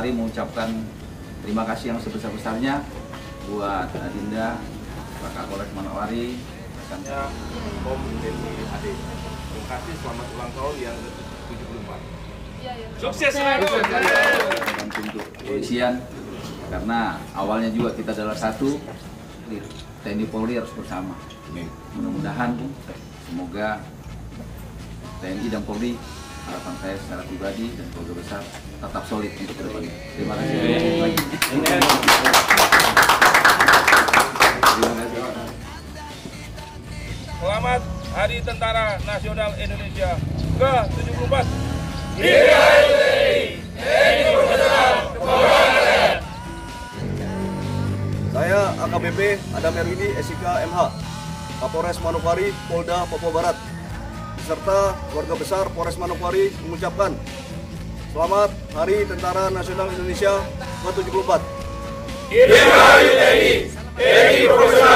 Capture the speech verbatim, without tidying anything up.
Manokwari mengucapkan terima kasih yang sebesar-besarnya buat Adinda, Pak Kapolres Manokwari, saya Kom Denny Ade. Terima kasih, selamat ulang tahun yang ke tujuh puluh empat. Sukses selalu. Bantu untuk kepolisian, karena awalnya juga kita adalah satu, T N I Polri harus bersama. Mudah-mudahan semoga T N I dan Polri, harapan saya secara pribadi dan keluarga besar tetap solid untuk kedepannya. Terima kasih. Terima kasih. Selamat Hari Tentara Nasional Indonesia ke tujuh puluh empat. Saya A K B P Adam Erwindi S I K M H, Kapolres Manokwari, Polda Papua Barat, beserta keluarga besar Polres Manokwari mengucapkan selamat Hari Tentara Nasional Indonesia ke tujuh puluh empat. Dirgahayu T N I, T N I Profesional.